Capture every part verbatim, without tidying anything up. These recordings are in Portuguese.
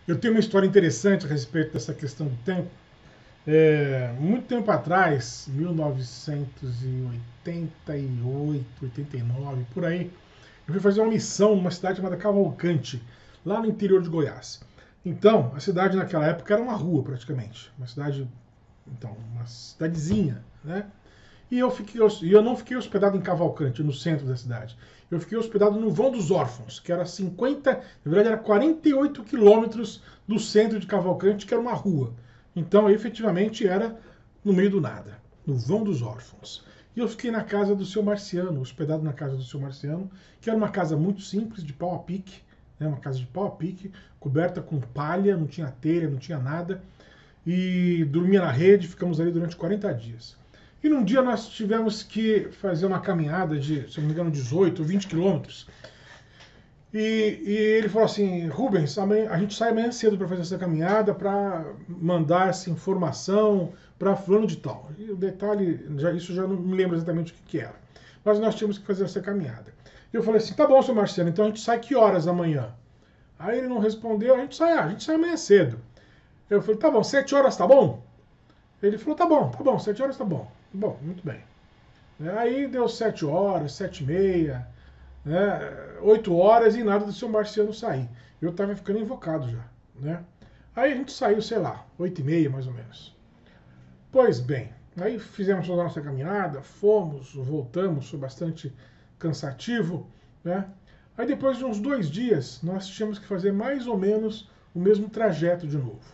Eu tenho uma história interessante a respeito dessa questão do tempo. É, muito tempo atrás, mil novecentos e oitenta e oito, oitenta e nove, por aí, eu fui fazer uma missão numa cidade chamada Cavalcante, lá no interior de Goiás. Então, a cidade naquela época era uma rua praticamente, uma cidade, então, uma cidadezinha, né? E eu, fiquei, e eu não fiquei hospedado em Cavalcante, no centro da cidade. Eu fiquei hospedado no Vão dos Órfãos, que era cinquenta, na verdade era quarenta e oito quilômetros do centro de Cavalcante, que era uma rua. Então, efetivamente, era no meio do nada, no Vão dos Órfãos. E eu fiquei na casa do seu Marciano, hospedado na casa do seu Marciano, que era uma casa muito simples, de pau a pique, né, uma casa de pau a pique, coberta com palha, não tinha telha, não tinha nada. E dormia na rede, ficamos ali durante quarenta dias. E num dia nós tivemos que fazer uma caminhada de, se não me engano, dezoito, vinte quilômetros. E, e ele falou assim: Rubens, amanhã, a gente sai amanhã cedo para fazer essa caminhada, para mandar essa informação para fulano de tal. E o detalhe, já, isso já não me lembro exatamente o que, que era. Mas nós tínhamos que fazer essa caminhada. E eu falei assim: tá bom, seu Marcelo, então a gente sai que horas amanhã? Aí ele não respondeu: a gente sai, a gente sai amanhã cedo. Eu falei: tá bom, sete horas tá bom? Ele falou: tá bom, tá bom, sete horas tá bom. Bom, muito bem. Aí deu sete horas, sete e meia, né, oito horas e nada do seu Marciano sair. Eu estava ficando invocado já, né? Aí a gente saiu, sei lá, oito e meia mais ou menos. Pois bem, aí fizemos a nossa caminhada, fomos, voltamos, foi bastante cansativo, né? Aí depois de uns dois dias, nós tínhamos que fazer mais ou menos o mesmo trajeto de novo.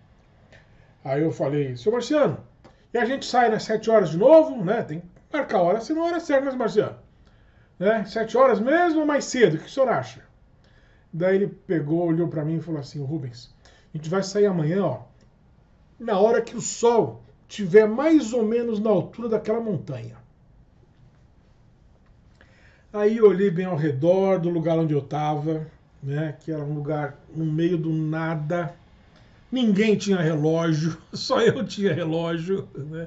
Aí eu falei: seu Marciano, e a gente sai nas sete horas de novo, né? Tem que marcar a hora, senão a hora certa, né, Marciano? Né? Sete horas mesmo ou mais cedo? O que o senhor acha? Daí ele pegou, olhou para mim e falou assim: Rubens, a gente vai sair amanhã, ó, na hora que o sol estiver mais ou menos na altura daquela montanha. Aí eu olhei bem ao redor do lugar onde eu estava, né? Que era um lugar no meio do nada. Ninguém tinha relógio, só eu tinha relógio, né?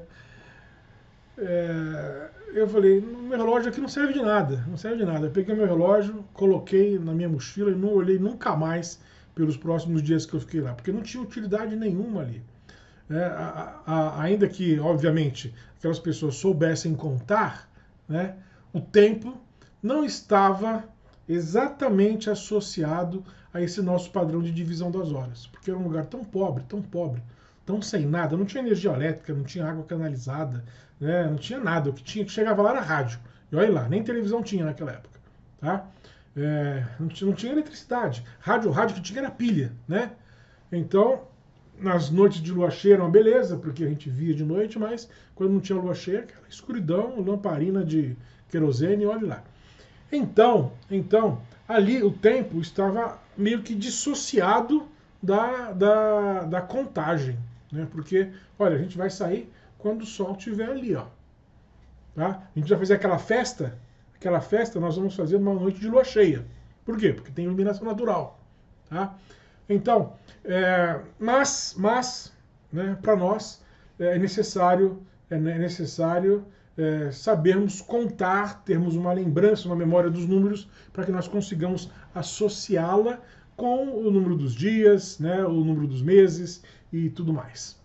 É, eu falei: meu relógio aqui não serve de nada, não serve de nada. Eu peguei meu relógio, coloquei na minha mochila e não olhei nunca mais pelos próximos dias que eu fiquei lá, porque não tinha utilidade nenhuma ali. É, a, a, ainda que, obviamente, aquelas pessoas soubessem contar, né, o tempo não estava exatamente associado a esse nosso padrão de divisão das horas, porque era um lugar tão pobre, tão pobre, tão sem nada, não tinha energia elétrica, não tinha água canalizada, né, não tinha nada. O que tinha que chegava lá era rádio. E olha lá, nem televisão tinha naquela época, tá? É, não, tinha, não tinha eletricidade. Rádio, rádio que tinha era pilha, né? Então, nas noites de lua cheia era uma beleza, porque a gente via de noite, mas quando não tinha lua cheia, aquela escuridão, lamparina de querosene, olha lá. Então, então, ali o tempo estava meio que dissociado da, da, da contagem, né? Porque, olha, a gente vai sair quando o sol estiver ali, ó. Tá? A gente vai fazer aquela festa, aquela festa nós vamos fazer numa noite de lua cheia. Por quê? Porque tem iluminação natural, tá? Então, é, mas, mas, né, para nós é necessário, é necessário é, sabermos contar, termos uma lembrança, uma memória dos números, para que nós consigamos associá-la com o número dos dias, né, o número dos meses e tudo mais.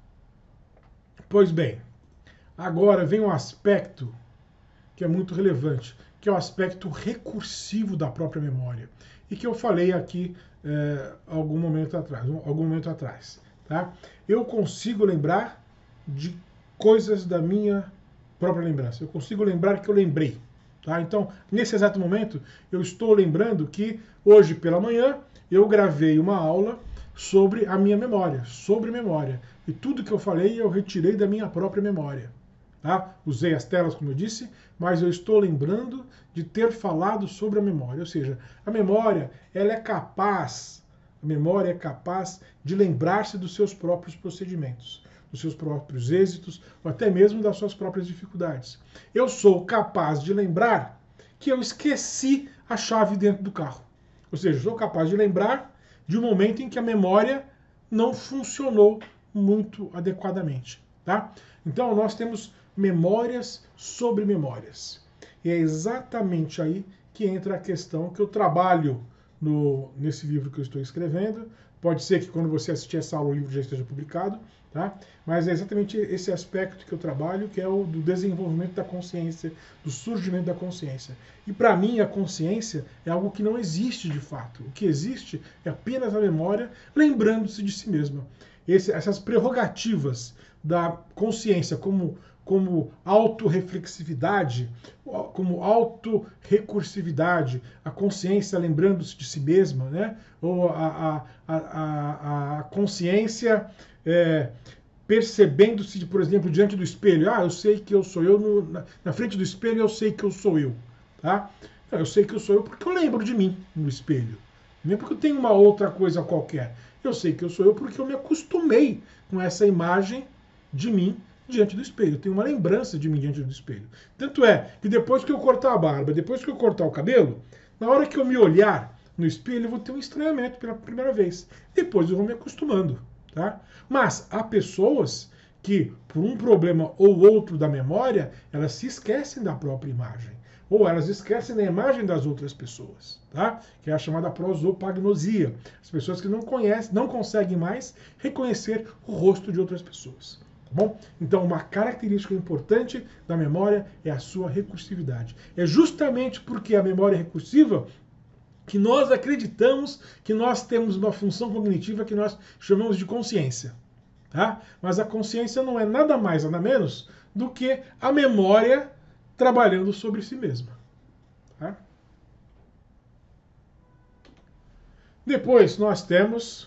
Pois bem, agora vem um aspecto que é muito relevante, que é o aspecto recursivo da própria memória, e que eu falei aqui é, algum momento atrás, algum momento atrás, tá? Eu consigo lembrar de coisas da minha própria lembrança. Eu consigo lembrar que eu lembrei, tá? Então, nesse exato momento, eu estou lembrando que hoje pela manhã eu gravei uma aula sobre a minha memória, sobre memória. E tudo que eu falei eu retirei da minha própria memória. Tá? Usei as telas, como eu disse, mas eu estou lembrando de ter falado sobre a memória. Ou seja, a memória ela é capaz, a memória é capaz de lembrar-se dos seus próprios procedimentos, dos seus próprios êxitos, ou até mesmo das suas próprias dificuldades. Eu sou capaz de lembrar que eu esqueci a chave dentro do carro. Ou seja, eu sou capaz de lembrar de um momento em que a memória não funcionou muito adequadamente. Tá? Então, nós temos memórias sobre memórias. E é exatamente aí que entra a questão que eu trabalho no, nesse livro que eu estou escrevendo, Pode ser que quando você assistir essa aula o livro já esteja publicado, tá? Mas é exatamente esse aspecto que eu trabalho, que é o do desenvolvimento da consciência, do surgimento da consciência. E para mim a consciência é algo que não existe de fato. O que existe é apenas a memória lembrando-se de si mesma. Esse, essas prerrogativas da consciência como, como autorreflexividade, como autorrecursividade, a consciência lembrando-se de si mesma, né? Ou a, a, a, a consciência é, percebendo-se, por exemplo, diante do espelho. Ah, eu sei que eu sou eu, no, na, na frente do espelho eu sei que eu sou eu. Tá? Eu sei que eu sou eu porque eu lembro de mim no espelho. Não é porque eu tenho uma outra coisa qualquer. Eu sei que eu sou eu porque eu me acostumei com essa imagem de mim diante do espelho. Eu tenho uma lembrança de mim diante do espelho. Tanto é que depois que eu cortar a barba, depois que eu cortar o cabelo, na hora que eu me olhar no espelho, eu vou ter um estranhamento pela primeira vez. Depois eu vou me acostumando. Tá? Mas há pessoas que, por um problema ou outro da memória, elas se esquecem da própria imagem. Ou elas esquecem da imagem das outras pessoas, tá? Que é a chamada prosopagnosia. As pessoas que não conhecem, não conseguem mais reconhecer o rosto de outras pessoas. Tá bom? Então, uma característica importante da memória é a sua recursividade. É justamente porque a memória é recursiva que nós acreditamos que nós temos uma função cognitiva que nós chamamos de consciência. Tá? Mas a consciência não é nada mais, nada menos do que a memória trabalhando sobre si mesma. Tá? Depois nós temos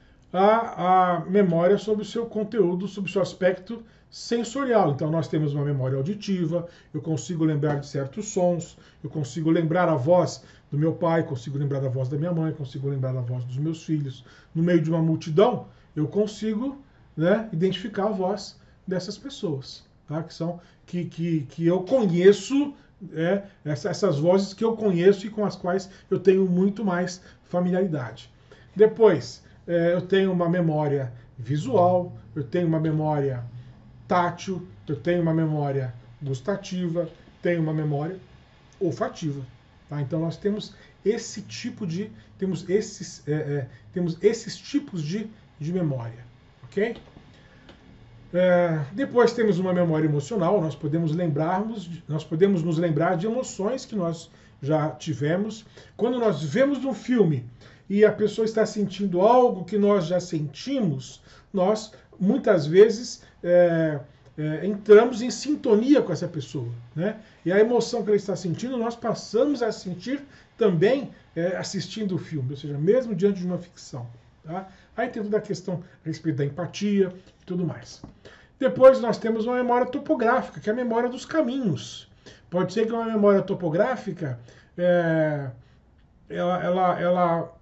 a, a memória sobre o seu conteúdo, sobre o seu aspecto sensorial. Então nós temos uma memória auditiva, eu consigo lembrar de certos sons, eu consigo lembrar a voz do meu pai, consigo lembrar da voz da minha mãe, consigo lembrar da voz dos meus filhos. No meio de uma multidão, eu consigo, né, identificar a voz dessas pessoas. Tá? Que são que, que, que eu conheço, é, essa, essas vozes que eu conheço e com as quais eu tenho muito mais familiaridade. Depois, é, eu tenho uma memória visual, eu tenho uma memória tátil, eu tenho uma memória gustativa, tenho uma memória olfativa. Tá? Então nós temos esse tipo de, temos esses, é, é, temos esses tipos de, de memória, ok? É, depois temos uma memória emocional, nós podemos lembrarmos, nós podemos nos lembrar de emoções que nós já tivemos. Quando nós vemos um filme e a pessoa está sentindo algo que nós já sentimos, nós muitas vezes é, é, entramos em sintonia com essa pessoa, né? E a emoção que ela está sentindo, nós passamos a sentir também é, assistindo o filme, ou seja, mesmo diante de uma ficção. Tá? Aí tem toda a questão a respeito da empatia e tudo mais. Depois nós temos uma memória topográfica, que é a memória dos caminhos. Pode ser que uma memória topográfica é, ela, ela, ela,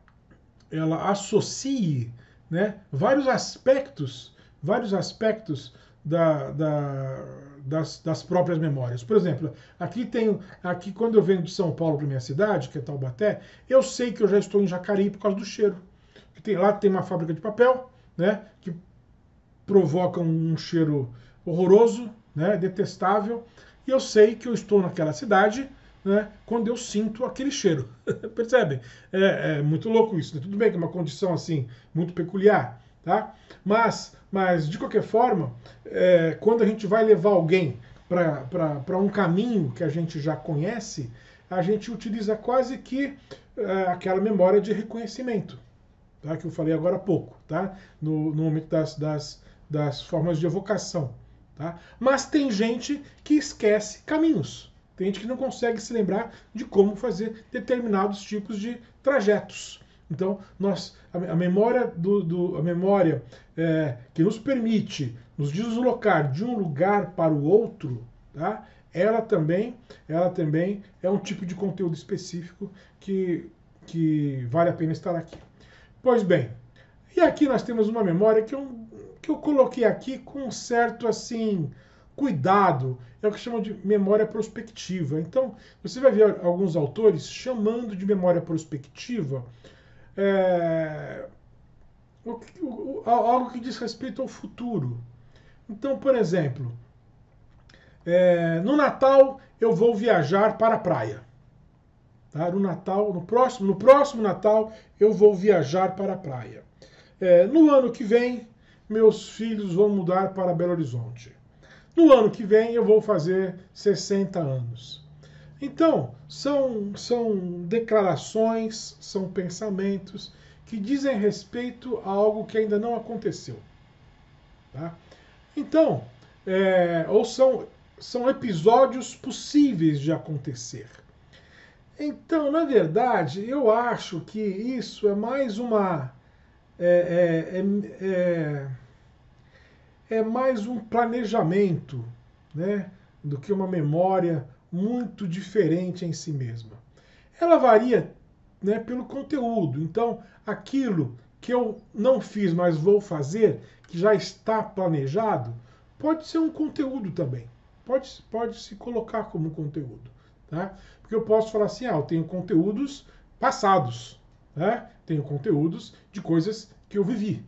ela associe, né, vários aspectos, vários aspectos da, da, das, das próprias memórias. Por exemplo, aqui tem, aqui quando eu venho de São Paulo para minha cidade, que é Taubaté, eu sei que eu já estou em Jacareí por causa do cheiro. Tem, lá tem uma fábrica de papel, né, que provoca um cheiro horroroso, né, detestável, e eu sei que eu estou naquela cidade, né, quando eu sinto aquele cheiro. Percebem? É, é muito louco isso. Né? Tudo bem que é uma condição assim muito peculiar, tá? Mas, mas de qualquer forma, é, quando a gente vai levar alguém para um caminho que a gente já conhece, a gente utiliza quase que é, aquela memória de reconhecimento. Tá, que eu falei agora há pouco, tá? no, no momento das, das, das formas de evocação. Tá? Mas tem gente que esquece caminhos. Tem gente que não consegue se lembrar de como fazer determinados tipos de trajetos. Então, nós, a, a memória, do, do, a memória é, que nos permite nos deslocar de um lugar para o outro, tá? ela, também, ela também é um tipo de conteúdo específico que, que vale a pena estar aqui. Pois bem, e aqui nós temos uma memória que eu, que eu coloquei aqui com um certo assim cuidado, é o que chamam de memória prospectiva. Então, você vai ver alguns autores chamando de memória prospectiva é, o, o, algo que diz respeito ao futuro. Então, por exemplo, é, no Natal eu vou viajar para a praia. Tá? No Natal, no próximo, no próximo Natal, eu vou viajar para a praia. é, no ano que vem, meus filhos vão mudar para Belo Horizonte. No ano que vem, eu vou fazer sessenta anos. Então, são, são declarações, são pensamentos que dizem respeito a algo que ainda não aconteceu. Tá? Então, é, ou são, são episódios possíveis de acontecer. Então, na verdade, eu acho que isso é mais uma. É, é, é, é, é mais um planejamento, né, do que uma memória muito diferente em si mesma. Ela varia, né, pelo conteúdo. Então, aquilo que eu não fiz, mas vou fazer, que já está planejado, pode ser um conteúdo também. Pode, pode se colocar como conteúdo. Tá? Porque eu posso falar assim, ah, eu tenho conteúdos passados, né? Tenho conteúdos de coisas que eu vivi.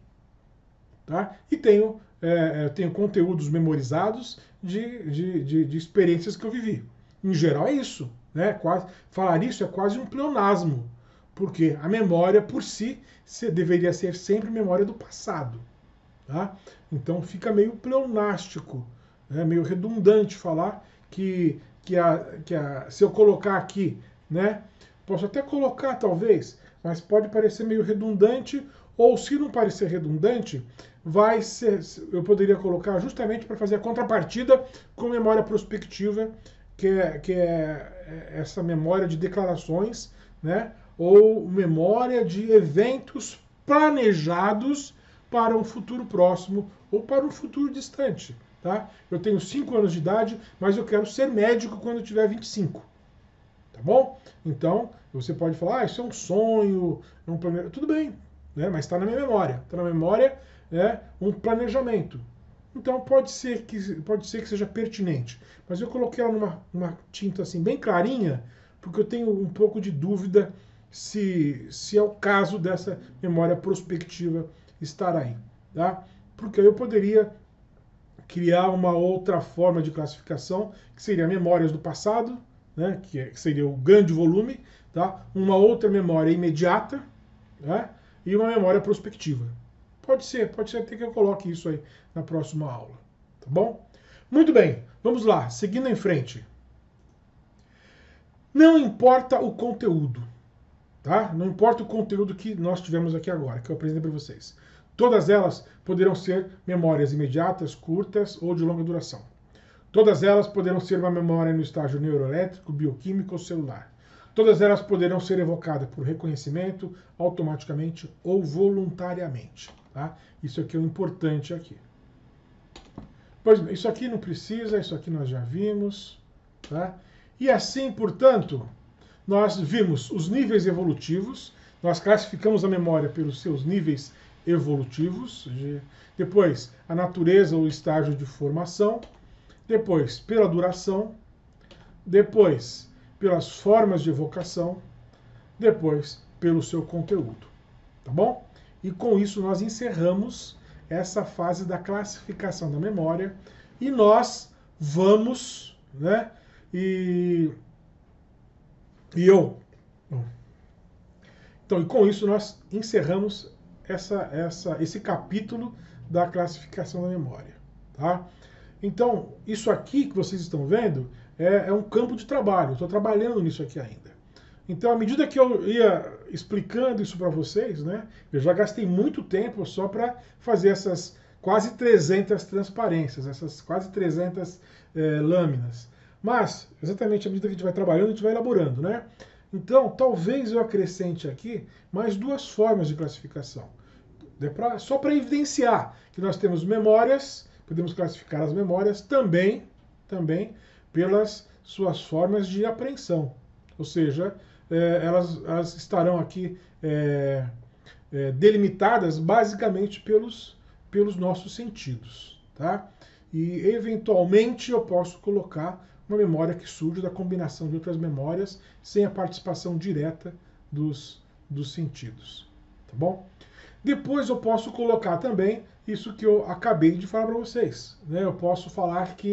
Tá? E tenho, é, tenho conteúdos memorizados de, de, de, de experiências que eu vivi. Em geral é isso. Né? Quase, falar isso é quase um pleonasmo, porque a memória por si deveria ser sempre memória do passado. Tá? Então fica meio pleonástico, né? Meio redundante falar que, que, a, que a, se eu colocar aqui, né? Posso até colocar talvez, mas pode parecer meio redundante, ou se não parecer redundante, vai ser, eu poderia colocar justamente para fazer a contrapartida com memória prospectiva, que é, que é essa memória de declarações, né? Ou memória de eventos planejados para um futuro próximo ou para um futuro distante. Tá? Eu tenho cinco anos de idade, mas eu quero ser médico quando eu tiver vinte e cinco. Tá bom? Então, você pode falar, ah, isso é um sonho, é um planejamento. Tudo bem, né? Mas está na minha memória. Está na memória, né, um planejamento. Então, pode ser, que, pode ser que seja pertinente. Mas eu coloquei ela numa, numa tinta assim, bem clarinha, porque eu tenho um pouco de dúvida se, se é o caso dessa memória prospectiva estar aí. Tá? Porque eu poderia criar uma outra forma de classificação, que seria memórias do passado, né, que seria o grande volume, tá? Uma outra memória imediata, né, e uma memória prospectiva. Pode ser, pode ser até que eu coloque isso aí na próxima aula. Tá bom? Muito bem, vamos lá, seguindo em frente. Não importa o conteúdo, tá? Não importa o conteúdo que nós tivemos aqui agora, que eu apresentei para vocês. Todas elas poderão ser memórias imediatas, curtas ou de longa duração. Todas elas poderão ser uma memória no estágio neuroelétrico, bioquímico ou celular. Todas elas poderão ser evocadas por reconhecimento, automaticamente ou voluntariamente. Tá? Isso aqui é o importante aqui. Pois bem, isso aqui não precisa, isso aqui nós já vimos. Tá? E assim, portanto, nós vimos os níveis evolutivos, nós classificamos a memória pelos seus níveis evolutivos, de, depois a natureza ou estágio de formação, depois pela duração, depois pelas formas de evocação, depois pelo seu conteúdo. Tá bom? E com isso nós encerramos essa fase da classificação da memória e nós vamos, né? E, e eu. Então, e com isso nós encerramos essa, essa, esse capítulo da classificação da memória. Tá? Então, isso aqui que vocês estão vendo é, é um campo de trabalho. Eu estou trabalhando nisso aqui ainda. Então, à medida que eu ia explicando isso para vocês, né, eu já gastei muito tempo só para fazer essas quase trezentas transparências, essas quase trezentas é, lâminas. Mas, exatamente à medida que a gente vai trabalhando, a gente vai elaborando, né? Então, talvez eu acrescente aqui mais duas formas de classificação. É pra, só para evidenciar que nós temos memórias, podemos classificar as memórias também, também pelas suas formas de apreensão. Ou seja, é, elas, elas estarão aqui é, é, delimitadas basicamente pelos, pelos nossos sentidos. Tá? E, eventualmente, eu posso colocar uma memória que surge da combinação de outras memórias sem a participação direta dos, dos sentidos. Tá bom? Depois eu posso colocar também isso que eu acabei de falar para vocês. Né? Eu posso falar que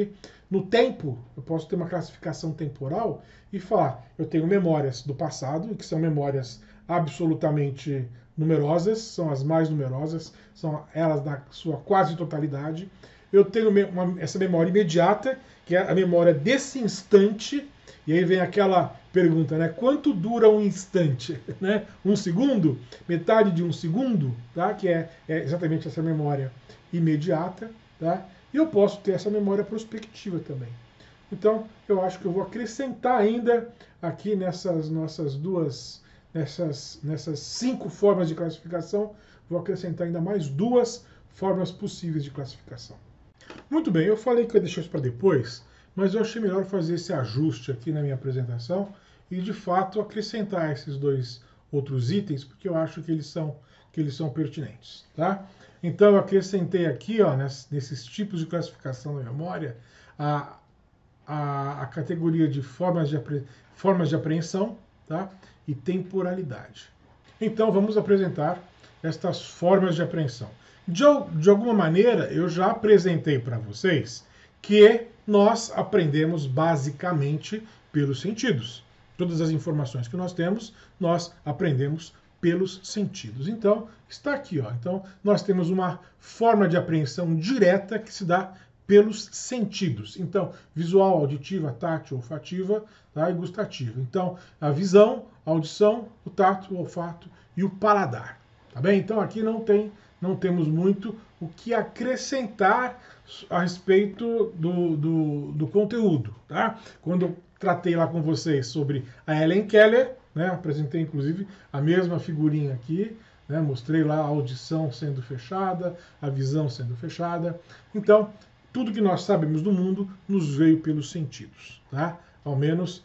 no tempo, eu posso ter uma classificação temporal e falar, eu tenho memórias do passado, que são memórias absolutamente numerosas, são as mais numerosas, são elas na sua quase totalidade. Eu tenho uma, essa memória imediata, que é a memória desse instante, e aí vem aquela pergunta, né? Quanto dura um instante? Né? Um segundo? Metade de um segundo? Tá? Que é, é exatamente essa memória imediata. Tá? E eu posso ter essa memória prospectiva também. Então, eu acho que eu vou acrescentar ainda aqui nessas nossas duas, nessas, nessas cinco formas de classificação, vou acrescentar ainda mais duas formas possíveis de classificação. Muito bem, eu falei que eu ia deixar isso para depois, mas eu achei melhor fazer esse ajuste aqui na minha apresentação e, de fato, acrescentar esses dois outros itens, porque eu acho que eles são, que eles são pertinentes. Tá? Então, eu acrescentei aqui, ó, nesses tipos de classificação da memória, a, a, a categoria de formas de, apre, formas de apreensão, tá? E temporalidade. Então, vamos apresentar estas formas de apreensão. De, de alguma maneira, eu já apresentei para vocês que nós aprendemos basicamente pelos sentidos. Todas as informações que nós temos, nós aprendemos pelos sentidos. Então, está aqui, ó. Então, nós temos uma forma de apreensão direta que se dá pelos sentidos. Então, visual, auditiva, tátil, olfativa, tá? E gustativa. Então, a visão, a audição, o tato, o olfato e o paladar. Tá bem? Então, aqui não tem, não temos muito o que acrescentar a respeito do, do, do conteúdo. Tá? Quando eu tratei lá com vocês sobre a Helen Keller, né, apresentei inclusive a mesma figurinha aqui, né, mostrei lá a audição sendo fechada, a visão sendo fechada. Então, tudo que nós sabemos do mundo nos veio pelos sentidos. Tá? Ao menos,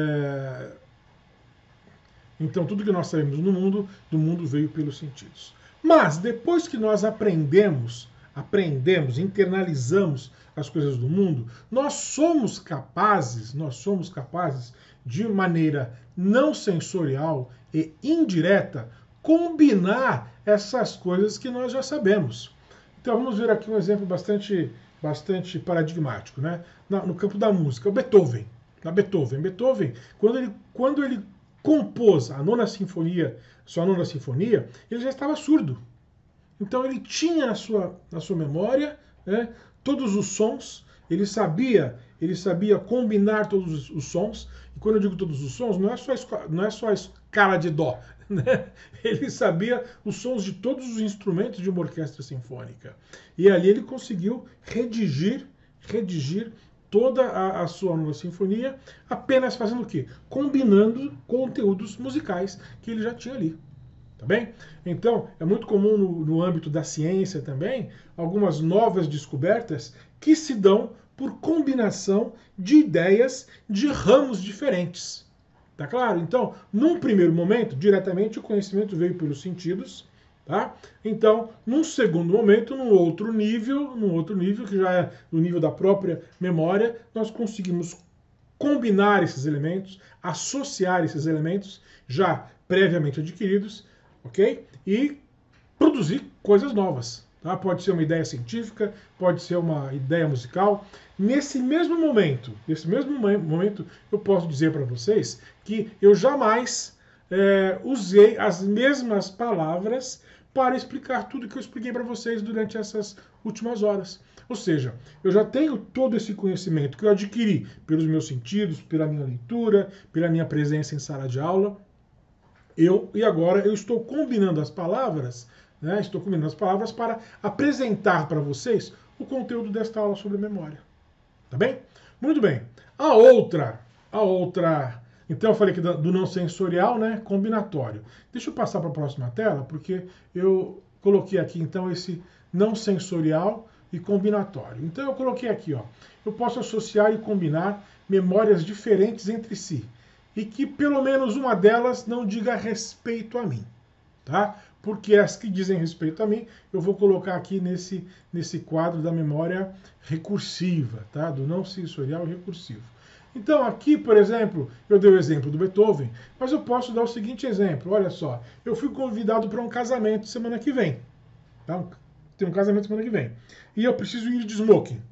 é... então, tudo que nós sabemos do mundo, do mundo veio pelos sentidos. Mas, depois que nós aprendemos, aprendemos, internalizamos as coisas do mundo, nós somos capazes, nós somos capazes, de maneira não sensorial e indireta, combinar essas coisas que nós já sabemos. Então, vamos ver aqui um exemplo bastante, bastante paradigmático, né? No campo da música, o Beethoven. Na Beethoven, Beethoven, quando ele, quando ele compôs a nona sinfonia, sua nona sinfonia, ele já estava surdo. Então ele tinha na sua, na sua memória, né, todos os sons, ele sabia, ele sabia combinar todos os sons, e quando eu digo todos os sons, não é só, não é só a escala de dó, né? Ele sabia os sons de todos os instrumentos de uma orquestra sinfônica. E ali ele conseguiu redigir, redigir toda a, a sua nova sinfonia, apenas fazendo o quê? Combinando conteúdos musicais que ele já tinha ali. Tá bem? Então, é muito comum no, no âmbito da ciência também, algumas novas descobertas que se dão por combinação de ideias de ramos diferentes. Tá claro? Então, num primeiro momento, diretamente o conhecimento veio pelos sentidos, tá? Então, num segundo momento, num outro nível, num outro nível, que já é no nível da própria memória, nós conseguimos combinar esses elementos, associar esses elementos já previamente adquiridos, ok? E produzir coisas novas. Tá? Pode ser uma ideia científica, pode ser uma ideia musical. Nesse mesmo momento, nesse mesmo momento, eu posso dizer para vocês que eu jamais é, usei as mesmas palavras para explicar tudo que eu expliquei para vocês durante essas últimas horas. Ou seja, eu já tenho todo esse conhecimento que eu adquiri pelos meus sentidos, pela minha leitura, pela minha presença em sala de aula. Eu, e agora eu estou combinando as palavras, né, estou combinando as palavras para apresentar para vocês o conteúdo desta aula sobre memória. Tá bem? Muito bem. A outra, a outra, então eu falei aqui do não sensorial, né, combinatório. Deixa eu passar para a próxima tela, porque eu coloquei aqui então esse não sensorial e combinatório. Então eu coloquei aqui, ó, eu posso associar e combinar memórias diferentes entre si, e que pelo menos uma delas não diga respeito a mim, tá? Porque as que dizem respeito a mim, eu vou colocar aqui nesse, nesse quadro da memória recursiva, tá? Do não sensorial e recursivo. Então aqui, por exemplo, eu dei o exemplo do Beethoven, mas eu posso dar o seguinte exemplo, olha só, eu fui convidado para um casamento semana que vem, tá? Tem um casamento semana que vem, e eu preciso ir de smoking.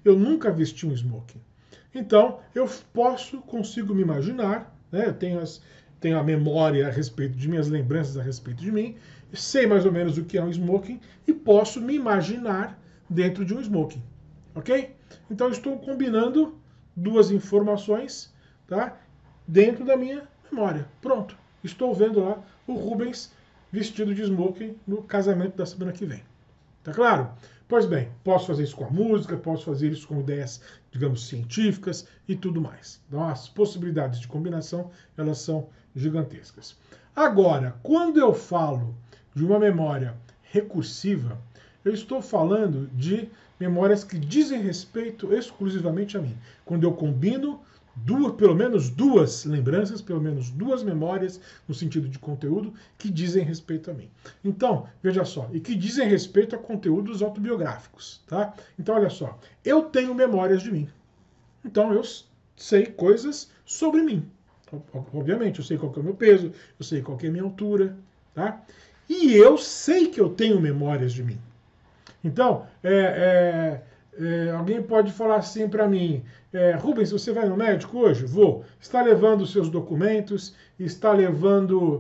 eu nunca vesti um smoking. Então, eu posso, consigo me imaginar, né? Eu tenho, as, tenho a memória a respeito de mim, as lembranças a respeito de mim, sei mais ou menos o que é um smoking e posso me imaginar dentro de um smoking, ok? Então, eu estou combinando duas informações, tá? Dentro da minha memória. Pronto. Estou vendo lá o Rubens vestido de smoking no casamento da semana que vem. Tá claro? Pois bem, posso fazer isso com a música, posso fazer isso com ideias, digamos, científicas e tudo mais. Então, as possibilidades de combinação, elas são gigantescas. Agora, quando eu falo de uma memória recursiva, eu estou falando de memórias que dizem respeito exclusivamente a mim. Quando eu combino duas, pelo menos duas lembranças, pelo menos duas memórias, no sentido de conteúdo, que dizem respeito a mim. Então, veja só, e que dizem respeito a conteúdos autobiográficos, tá? Então, olha só, eu tenho memórias de mim. Então, eu sei coisas sobre mim. Obviamente, eu sei qual que é o meu peso, eu sei qual que é a minha altura, tá? E eu sei que eu tenho memórias de mim. Então, é, é, é, alguém pode falar assim para mim, é, Rubens, você vai no médico hoje? Vou. Está levando os seus documentos, está levando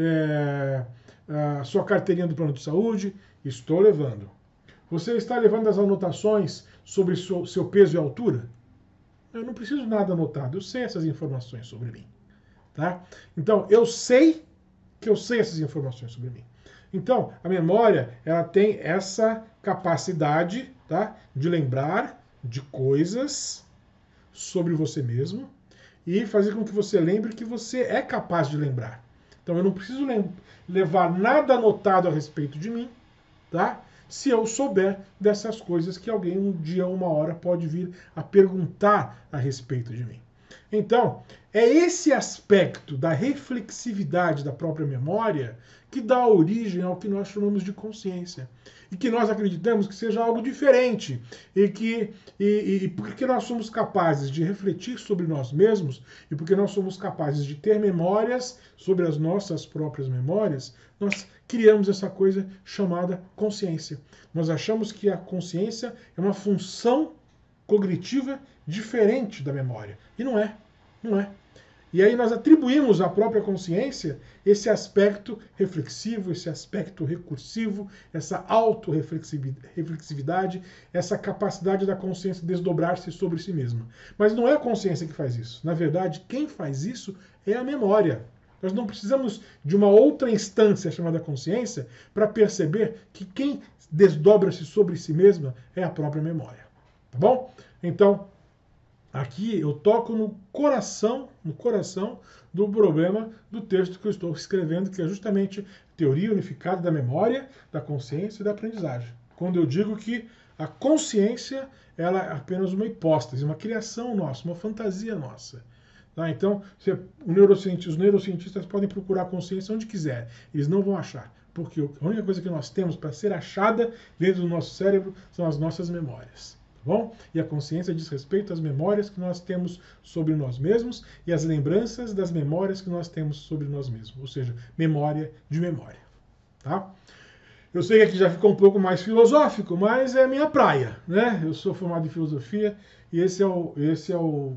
é, a sua carteirinha do plano de saúde? Estou levando. Você está levando as anotações sobre seu, seu peso e altura? Eu não preciso de nada anotado, eu sei essas informações sobre mim. Tá? Então, eu sei que eu sei essas informações sobre mim. Então, a memória, ela tem essa capacidade, tá, de lembrar de coisas sobre você mesmo e fazer com que você lembre que você é capaz de lembrar. Então, eu não preciso levar nada anotado a respeito de mim, tá, se eu souber dessas coisas que alguém um dia ou uma hora pode vir a perguntar a respeito de mim. Então, é esse aspecto da reflexividade da própria memória que dá origem ao que nós chamamos de consciência. E que nós acreditamos que seja algo diferente. E que e, e porque nós somos capazes de refletir sobre nós mesmos, e porque nós somos capazes de ter memórias sobre as nossas próprias memórias, nós criamos essa coisa chamada consciência. Nós achamos que a consciência é uma função cognitiva diferente da memória. E não é. Não é. E aí nós atribuímos à própria consciência esse aspecto reflexivo, esse aspecto recursivo, essa autorreflexividade, essa capacidade da consciência desdobrar-se sobre si mesma. Mas não é a consciência que faz isso. Na verdade, quem faz isso é a memória. Nós não precisamos de uma outra instância chamada consciência para perceber que quem desdobra-se sobre si mesma é a própria memória. Tá bom? Então, aqui eu toco no coração, no coração do problema do texto que eu estou escrevendo, que é justamente teoria unificada da memória, da consciência e da aprendizagem. Quando eu digo que a consciência ela é apenas uma hipóstase, uma criação nossa, uma fantasia nossa. Tá? Então, você, o neurocientista, os neurocientistas podem procurar a consciência onde quiser, eles não vão achar, porque a única coisa que nós temos para ser achada dentro do nosso cérebro são as nossas memórias. Bom? E a consciência diz respeito às memórias que nós temos sobre nós mesmos e às lembranças das memórias que nós temos sobre nós mesmos, ou seja, memória de memória. Tá? Eu sei que aqui já ficou um pouco mais filosófico, mas é minha praia, né? Eu sou formado em filosofia e esse é, o, esse é, o,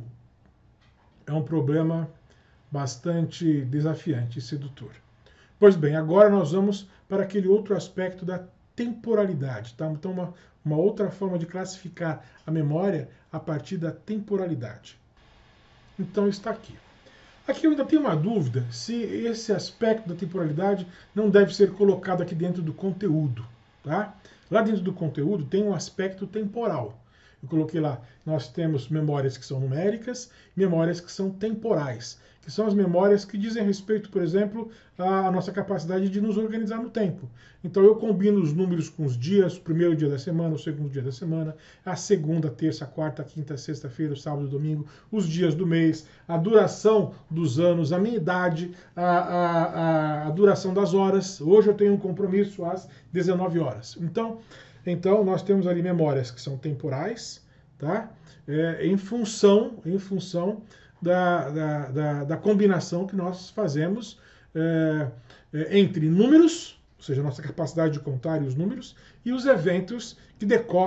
é um problema bastante desafiante e sedutor. Pois bem, agora nós vamos para aquele outro aspecto da temporalidade. Tá? Então, uma, uma outra forma de classificar a memória a partir da temporalidade. Então, está aqui. Aqui eu ainda tenho uma dúvida se esse aspecto da temporalidade não deve ser colocado aqui dentro do conteúdo. Tá? Lá dentro do conteúdo tem um aspecto temporal. Eu coloquei lá, nós temos memórias que são numéricas, memórias que são temporais, que são as memórias que dizem respeito, por exemplo, à nossa capacidade de nos organizar no tempo. Então eu combino os números com os dias, o primeiro dia da semana, o segundo dia da semana, a segunda, terça, quarta, quinta, sexta-feira, o sábado, domingo, os dias do mês, a duração dos anos, a minha idade, a, a, a, a duração das horas. Hoje eu tenho um compromisso às dezenove horas. Então, então nós temos ali memórias que são temporais, tá? É, em função, em função Da, da, da, da combinação que nós fazemos é, é, entre números, ou seja, a nossa capacidade de contar e os números, e os eventos que decorrem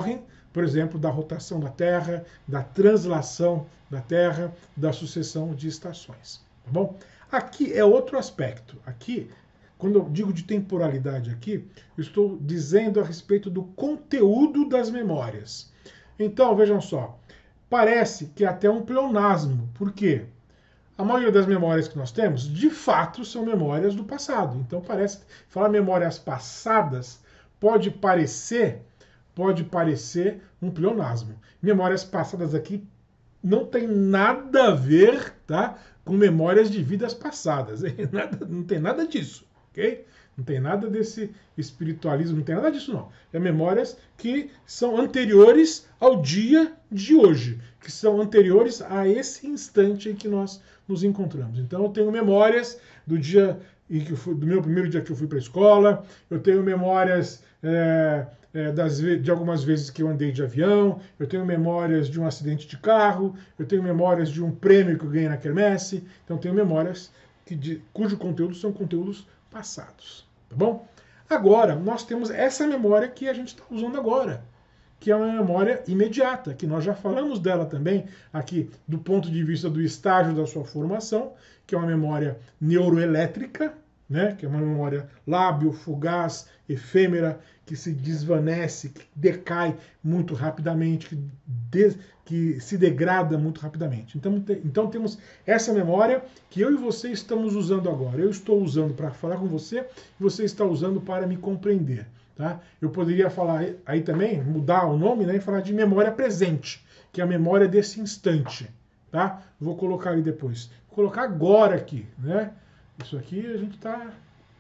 por exemplo, da rotação da Terra, da translação da Terra, da sucessão de estações. Tá bom? Aqui é outro aspecto. Aqui, quando eu digo de temporalidade aqui, eu estou dizendo a respeito do conteúdo das memórias. Então, vejam só, parece que é até um pleonasmo. Por quê? A maioria das memórias que nós temos, de fato, são memórias do passado. Então, parece falar memórias passadas pode parecer, pode parecer um pleonasmo. Memórias passadas aqui não tem nada a ver, tá, com memórias de vidas passadas. Nada, não tem nada disso, ok? Não tem nada desse espiritualismo, não tem nada disso, não. É memórias que são anteriores ao dia de hoje, que são anteriores a esse instante em que nós nos encontramos. Então, eu tenho memórias do dia em que eu fui, do meu primeiro dia que eu fui para a escola, eu tenho memórias é, é, das, de algumas vezes que eu andei de avião, eu tenho memórias de um acidente de carro, eu tenho memórias de um prêmio que eu ganhei na quermesse, então eu tenho memórias que de, cujo conteúdo são conteúdos passados. Tá bom? Agora, nós temos essa memória que a gente está usando agora, que é uma memória imediata, que nós já falamos dela também aqui do ponto de vista do estágio da sua formação, que é uma memória neuroelétrica, né? Que é uma memória lábil, fugaz, efêmera, que se desvanece, que decai muito rapidamente, que, de, que se degrada muito rapidamente. Então, te, então temos essa memória que eu e você estamos usando agora. Eu estou usando para falar com você e você está usando para me compreender. Tá? Eu poderia falar aí também, mudar o nome, né, e falar de memória presente, que é a memória desse instante. Tá? Vou colocar ali depois. Vou colocar agora aqui. Né? Isso aqui a gente está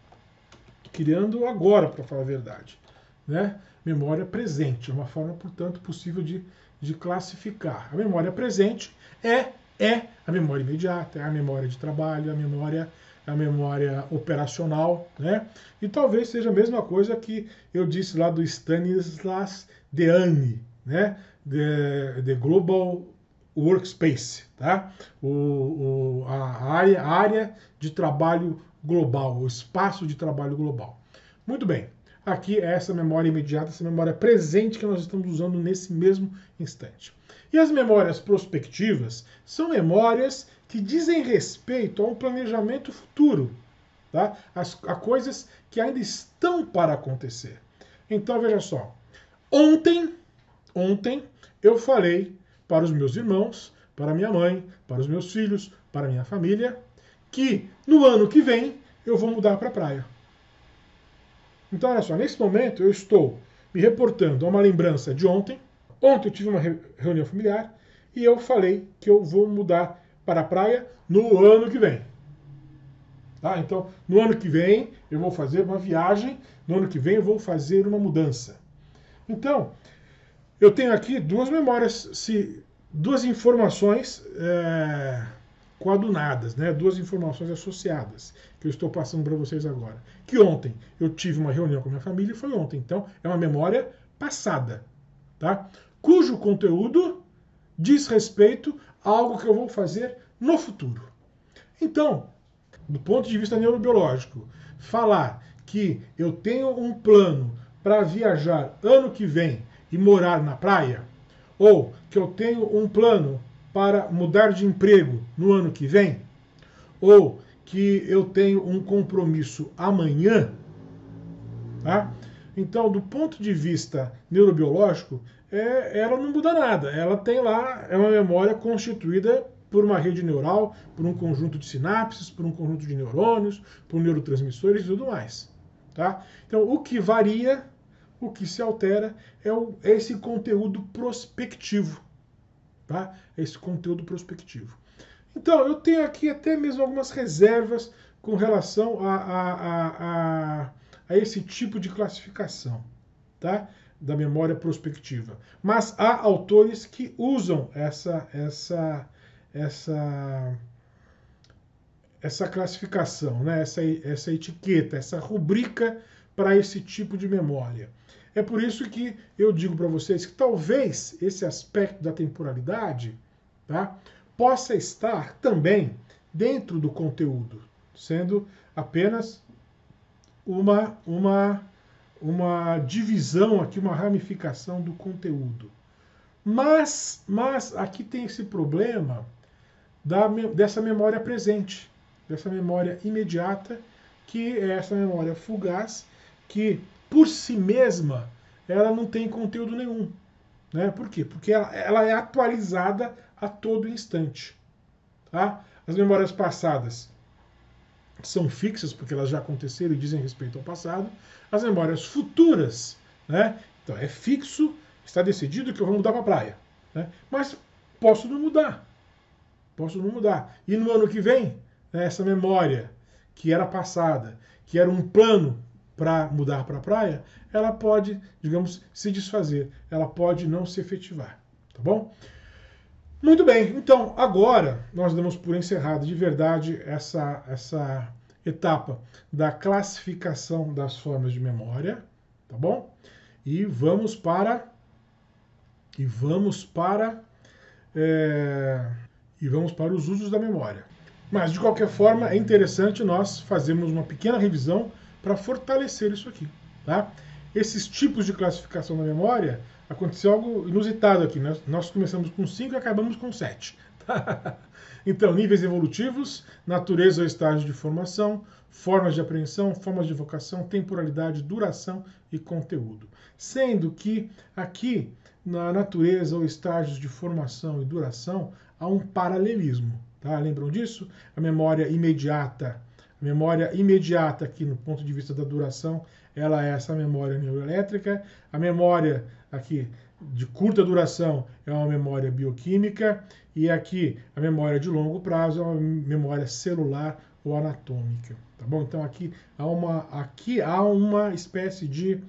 criando agora, para falar a verdade. Né? Memória presente, é uma forma, portanto, possível de, de classificar. A memória presente é, é a memória imediata, é a memória de trabalho, a memória, a memória operacional, né? E talvez seja a mesma coisa que eu disse lá do Stanislas Dehaene, né? The, the Global Workspace, tá? O, o, a, área, a área de trabalho global, o espaço de trabalho global. Muito bem. Aqui é essa memória imediata, essa memória presente que nós estamos usando nesse mesmo instante. E as memórias prospectivas são memórias que dizem respeito a um planejamento futuro, tá? As, a coisas que ainda estão para acontecer. Então, veja só. Ontem, ontem eu falei para os meus irmãos, para minha mãe, para os meus filhos, para minha família, que no ano que vem eu vou mudar para a praia. Então, olha só, nesse momento eu estou me reportando a uma lembrança de ontem. Ontem eu tive uma reunião familiar e eu falei que eu vou mudar para a praia no ano que vem. Tá? Então, no ano que vem eu vou fazer uma viagem, no ano que vem eu vou fazer uma mudança. Então, eu tenho aqui duas memórias, se, duas informações é, coadunadas, né? Duas informações associadas que eu estou passando para vocês agora. Que ontem eu tive uma reunião com a minha família e foi ontem. Então, é uma memória passada, tá? Cujo conteúdo diz respeito a algo que eu vou fazer no futuro. Então, do ponto de vista neurobiológico, falar que eu tenho um plano para viajar ano que vem e morar na praia, ou que eu tenho um plano para mudar de emprego no ano que vem, ou que eu tenho um compromisso amanhã, tá? Então, do ponto de vista neurobiológico, é, ela não muda nada. Ela tem lá, é uma memória constituída por uma rede neural, por um conjunto de sinapses, por um conjunto de neurônios, por neurotransmissores e tudo mais. Tá? Então, o que varia, o que se altera, é, o, é esse conteúdo prospectivo. Tá? Esse conteúdo prospectivo. Então, eu tenho aqui até mesmo algumas reservas com relação a, a, a, a, a esse tipo de classificação, tá? Da memória prospectiva. Mas há autores que usam essa, essa, essa, essa classificação, né? essa, essa etiqueta, essa rubrica para esse tipo de memória. É por isso que eu digo para vocês que talvez esse aspecto da temporalidade, tá, possa estar também dentro do conteúdo, sendo apenas uma, uma, uma divisão aqui, uma ramificação do conteúdo. Mas, mas aqui tem esse problema da, dessa memória presente, dessa memória imediata, que é essa memória fugaz, que por si mesma ela não tem conteúdo nenhum. Né? Por quê? Porque ela, ela é atualizada a todo instante. Tá? As memórias passadas são fixas, porque elas já aconteceram e dizem respeito ao passado. As memórias futuras, né? Então é fixo, está decidido que eu vou mudar para a praia. Né? Mas posso não mudar. Posso não mudar. E no ano que vem, né, essa memória que era passada, que era um plano para mudar para a praia, ela pode, digamos, se desfazer. Ela pode não se efetivar. Tá bom? Muito bem, então agora nós damos por encerrado de verdade essa, essa etapa da classificação das formas de memória, tá bom? E vamos para e vamos para é, e vamos para os usos da memória. Mas de qualquer forma é interessante nós fazermos uma pequena revisão para fortalecer isso aqui, tá? Esses tipos de classificação da memória, aconteceu algo inusitado aqui. Nós, nós começamos com cinco e acabamos com sete. Então, níveis evolutivos, natureza ou estágio de formação, formas de apreensão, formas de evocação, temporalidade, duração e conteúdo. Sendo que aqui, na natureza ou estágios de formação e duração, há um paralelismo. Tá? Lembram disso? A memória imediata. A memória imediata aqui, no ponto de vista da duração, ela é essa memória neuroelétrica. A memória aqui de curta duração é uma memória bioquímica. E aqui a memória de longo prazo é uma memória celular ou anatômica. Tá bom? Então aqui há uma, aqui há uma espécie de,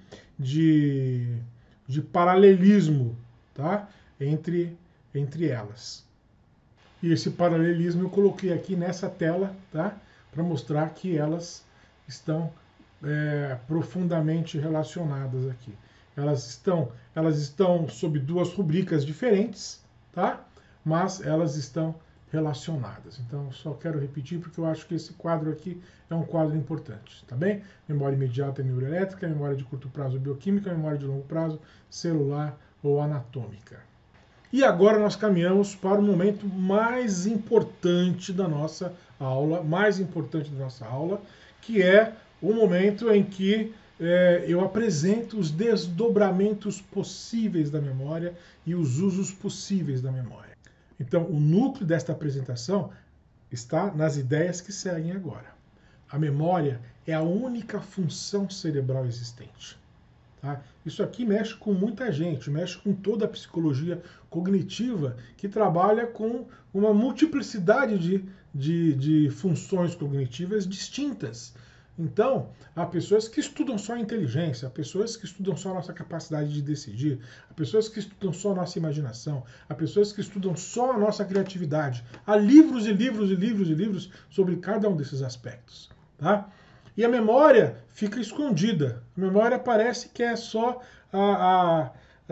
de, de paralelismo, tá? entre, entre elas. E esse paralelismo eu coloquei aqui nessa tela, tá? Para mostrar que elas estão é, profundamente relacionadas aqui. Elas estão, elas estão sob duas rubricas diferentes, tá? Mas elas estão relacionadas. Então, só quero repetir porque eu acho que esse quadro aqui é um quadro importante, tá bem? Memória imediata neuroelétrica, memória de curto prazo bioquímica, memória de longo prazo celular ou anatômica. E agora nós caminhamos para o momento mais importante da nossa aula, mais importante da nossa aula, que é o momento em que é, eu apresento os desdobramentos possíveis da memória e os usos possíveis da memória. Então, o núcleo desta apresentação está nas ideias que seguem agora. A memória é a única função cerebral existente. Tá? Isso aqui mexe com muita gente, mexe com toda a psicologia cognitiva que trabalha com uma multiplicidade de, de, de funções cognitivas distintas. Então, há pessoas que estudam só a inteligência, há pessoas que estudam só a nossa capacidade de decidir, há pessoas que estudam só a nossa imaginação, há pessoas que estudam só a nossa criatividade. Há livros e livros e livros e livros sobre cada um desses aspectos. Tá? E a memória fica escondida. A memória parece que é só a, a,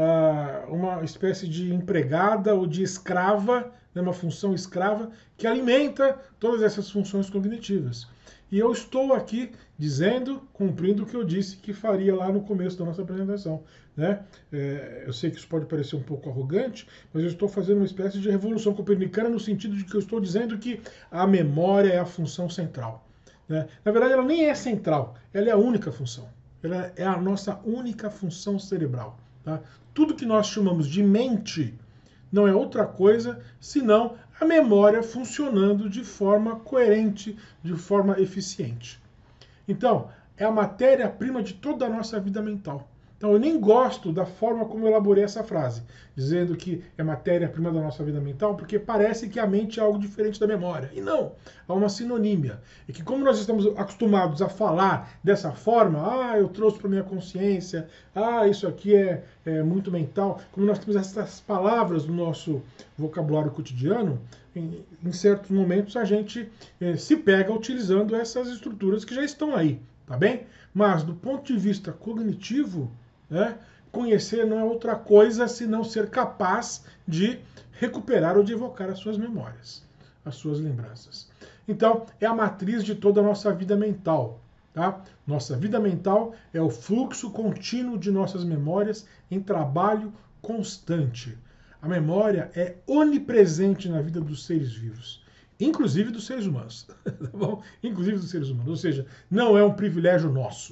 a, uma espécie de empregada ou de escrava, né, uma função escrava, que alimenta todas essas funções cognitivas. E eu estou aqui dizendo, cumprindo o que eu disse que faria lá no começo da nossa apresentação. Né? É, eu sei que isso pode parecer um pouco arrogante, mas eu estou fazendo uma espécie de revolução copernicana no sentido de que eu estou dizendo que a memória é a função central. Né? Na verdade, ela nem é central, ela é a única função. Ela é a nossa única função cerebral. Tá? Tudo que nós chamamos de mente não é outra coisa senão a memória funcionando de forma coerente, de forma eficiente. Então, é a matéria-prima de toda a nossa vida mental. Então, eu nem gosto da forma como eu elaborei essa frase, dizendo que é matéria-prima da nossa vida mental, porque parece que a mente é algo diferente da memória. E não, há uma sinonímia. E que como nós estamos acostumados a falar dessa forma, ah, eu trouxe para minha consciência, ah, isso aqui é, é muito mental, como nós temos essas palavras no nosso vocabulário cotidiano, em, em certos momentos a gente eh, se pega utilizando essas estruturas que já estão aí, tá bem? Mas do ponto de vista cognitivo, né, conhecer não é outra coisa senão ser capaz de recuperar ou de evocar as suas memórias, as suas lembranças. Então, é a matriz de toda a nossa vida mental. Tá? Nossa vida mental é o fluxo contínuo de nossas memórias em trabalho constante. A memória é onipresente na vida dos seres vivos, inclusive dos seres humanos, tá bom? Inclusive dos seres humanos, ou seja, não é um privilégio nosso.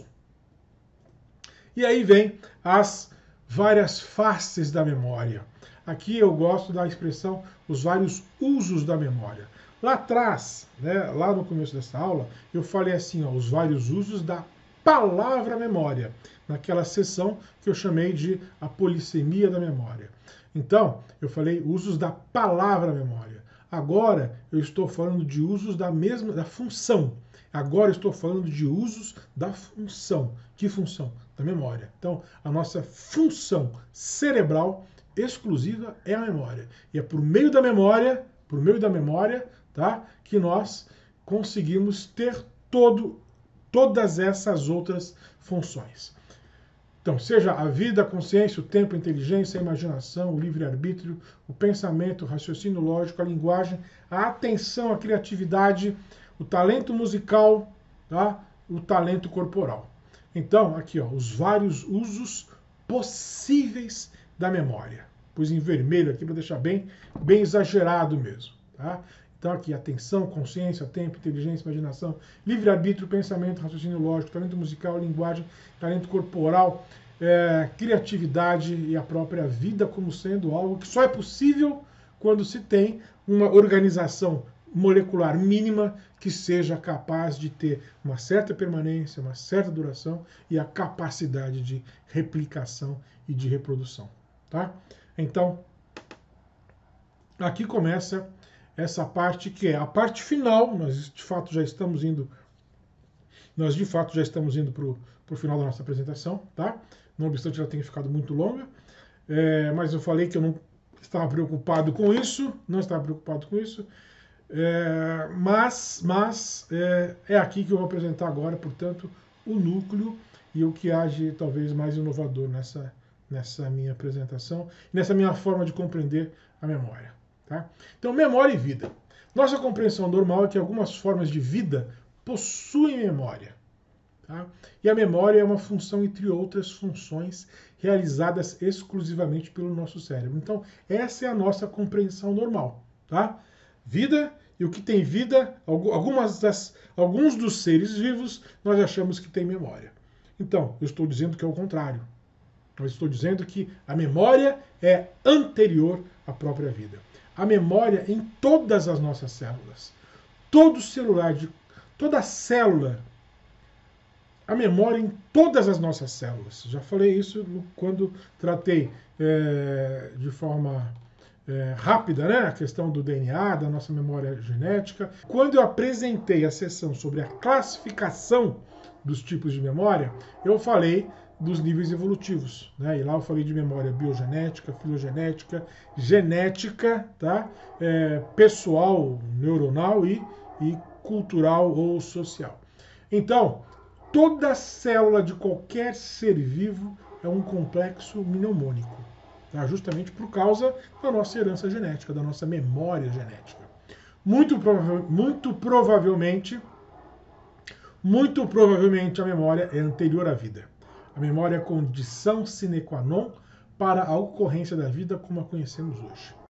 E aí vem as várias faces da memória. Aqui eu gosto da expressão os vários usos da memória. Lá atrás, né, lá no começo dessa aula, eu falei assim, ó, os vários usos da palavra memória, naquela sessão que eu chamei de a polissemia da memória. Então, eu falei usos da palavra memória. Agora eu estou falando de usos da mesma da função. Agora eu estou falando de usos da função. Que função? Da memória. Então, a nossa função cerebral exclusiva é a memória. E é por meio da memória, por meio da memória, tá, que nós conseguimos ter todo, todas essas outras funções. Então, seja a vida, a consciência, o tempo, a inteligência, a imaginação, o livre-arbítrio, o pensamento, o raciocínio lógico, a linguagem, a atenção, a criatividade, o talento musical, tá, o talento corporal. Então, aqui, ó, os vários usos possíveis da memória. Pus em vermelho aqui para deixar bem, bem exagerado mesmo. Tá? Então, aqui, atenção, consciência, tempo, inteligência, imaginação, livre-arbítrio, pensamento, raciocínio lógico, talento musical, linguagem, talento corporal, é, criatividade e a própria vida como sendo algo que só é possível quando se tem uma organização molecular mínima que seja capaz de ter uma certa permanência, uma certa duração e a capacidade de replicação e de reprodução. Tá? Então, aqui começa essa parte que é a parte final. Nós de fato já estamos indo, nós de fato já estamos indo para o final da nossa apresentação, tá? Não obstante ela tenha ficado muito longa, é, mas eu falei que eu não estava preocupado com isso, não estava preocupado com isso, é, mas, mas é, é aqui que eu vou apresentar agora, portanto, o núcleo e o que há de talvez mais inovador nessa, nessa minha apresentação, nessa minha forma de compreender a memória. Tá? Então, memória e vida. Nossa compreensão normal é que algumas formas de vida possuem memória. Tá? E a memória é uma função, entre outras funções, realizadas exclusivamente pelo nosso cérebro. Então, essa é a nossa compreensão normal. Tá? Vida, e o que tem vida, algumas das, alguns dos seres vivos, nós achamos que tem memória. Então, eu estou dizendo que é o contrário. Eu estou dizendo que a memória é anterior à própria vida. A memória em todas as nossas células. Todo celular, de, toda célula, a memória em todas as nossas células. Já falei isso quando tratei é, de forma é, rápida, né, a questão do D N A, da nossa memória genética. Quando eu apresentei a sessão sobre a classificação dos tipos de memória, eu falei dos níveis evolutivos, né? E lá eu falei de memória biogenética, filogenética, genética, tá? É, pessoal, neuronal e, e cultural ou social. Então, toda célula de qualquer ser vivo é um complexo mnemônico, tá? Justamente por causa da nossa herança genética, da nossa memória genética. Muito, prova muito provavelmente, muito provavelmente a memória é anterior à vida. A memória é a condição sine qua non para a ocorrência da vida como a conhecemos hoje.